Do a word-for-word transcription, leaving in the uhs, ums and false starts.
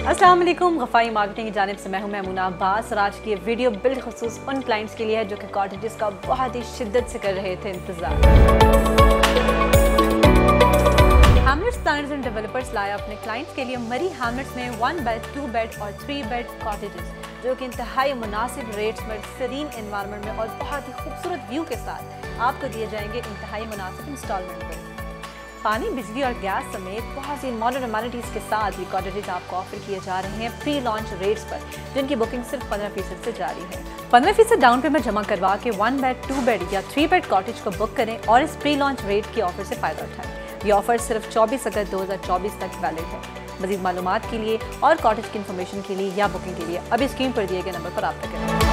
अस्सलाम वालेकुम, गफ़ाई मार्केटिंग की जानिब से मैं हूं महमूना अब्बास और आज की ये वीडियो बिलखुसूस उन क्लाइंट्स के लिए है जो कि कॉटेजेस का बहुत ही शिद्दत से कर रहे थे इंतज़ार। हैमलेट्स प्लानर्स एंड डेवलपर्स लाया अपने क्लाइंट्स के लिए मरी हैमलेट्स में वन बेड, टू बेड और थ्री बेड कॉटेजेस जो कि इंतहाई मुनासिब रेट्स में, सरीन एनवायरनमेंट में और बहुत ही खूबसूरत व्यू के साथ आपको दिए जाएंगे इंतहाई मुनासिब इंस्टॉलमेंट पर। पानी, बिजली और गैस समेत बहुत सी मॉडर्न अमेनिटीज़ के साथ ये कॉटेजेस आपको ऑफर किए जा रहे हैं प्री लॉन्च रेट्स पर, जिनकी बुकिंग सिर्फ पंद्रह फीसद से जारी है। पंद्रह फीसद डाउन पेमेंट जमा करवा के वन बेड, टू बेड या थ्री बेड कॉटेज को बुक करें और इस प्री लॉन्च रेट की ऑफर से फ़ायदा उठाएं। ये ऑफर सिर्फ चौबीस अगस्त दो हज़ार चौबीस तक वैलिड है। मज़ीद मालूमात के लिए और कॉटेज की इन्फॉर्मेशन के लिए या बुकिंग के लिए अभी स्क्रीन पर दिए गए नंबर पर रब्ता करें।